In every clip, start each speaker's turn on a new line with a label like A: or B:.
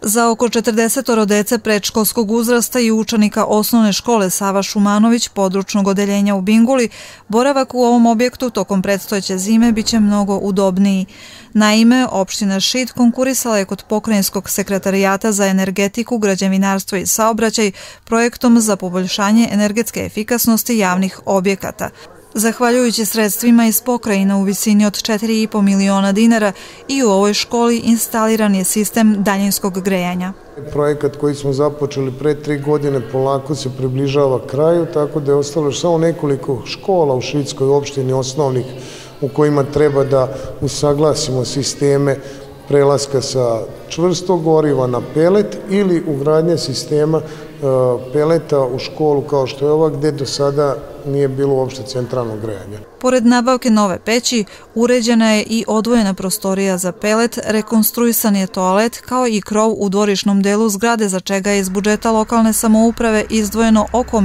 A: Za oko 40 dece predškolskog uzrasta i učenika osnovne škole Sava Šumanović područnog odeljenja u Binguli, boravak u ovom objektu tokom predstojeće zime biće mnogo udobniji. Naime, opština Šid konkurisala je kod Pokrajinskog sekretarijata za energetiku, građevinarstvo i saobraćaj projektom za poboljšanje energetske efikasnosti javnih objekata. Zahvaljujući sredstvima iz pokrajina u visini od 4,5 miliona dinara i u ovoj školi instaliran je sistem daljinskog grejanja.
B: Projekat koji smo započeli pre 3 godine polako se približava kraju, tako da je ostalo još samo nekoliko škola u Šidskoj opštini osnovnih u kojima treba da usaglasimo sisteme prelaska sa čvrstog goriva na pelet ili ugradnje sistema peleta u školu kao što je ova, gde do sada nije bilo uopšte centralnog grejanja.
A: Pored nabavke nove peći, uređena je i odvojena prostorija za pelet, rekonstruisan je toalet kao i krov u dvorišnom delu zgrade, za čega je iz budžeta lokalne samouprave izdvojeno oko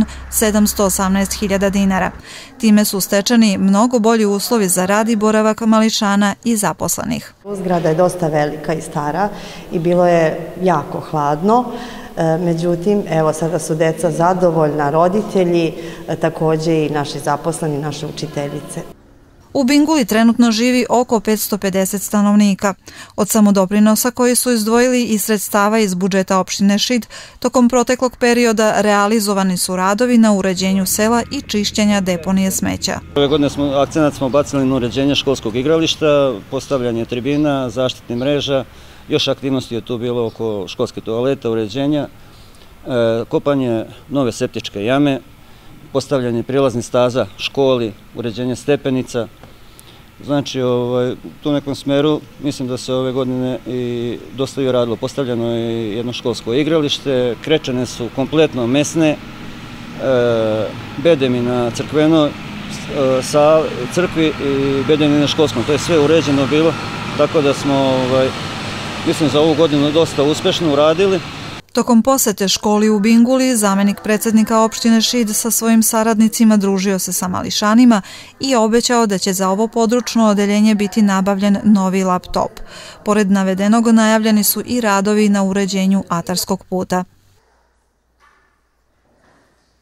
A: 1.718.000 dinara. Time su stečeni mnogo bolji uslovi za rad i boravak mališana i zaposlenih.
C: Zgrada je dosta velika i stara i bilo je jako hladno. Međutim, evo sada su deca zadovoljna, roditelji, takođe i naši zaposleni, naše učiteljice.
A: U Binguli trenutno živi oko 550 stanovnika. Od samodoprinosa koji su izdvojili i sredstava iz budžeta opštine Šid, tokom proteklog perioda realizovani su radovi na uređenju sela i čišćenja deponije smeća.
D: Ove godine akcenat smo bacili na uređenje školskog igrališta, postavljanje tribina, zaštitnih mreža. Još aktivnosti je tu bilo oko školske toaleta, uređenja, kopanje nove septičke jame, postavljanje prilaznih staza školi, uređenje stepenica. Znači, u tom nekom smeru mislim da se ove godine i dosta je radilo. Postavljeno je jedno školsko igralište, krečene su kompletno mesne, bedemi na crkvenoj crkvi i bedemi na školskom. To je sve uređeno bilo, tako da smo mislim za ovu godinu dosta uspešno uradili.
A: Tokom posete školi u Binguli, zamenik predsednika opštine Šid sa svojim saradnicima družio se sa mališanima i obećao da će za ovo područno odeljenje biti nabavljen novi laptop. Pored navedenog najavljeni su i radovi na uređenju atarskog puta.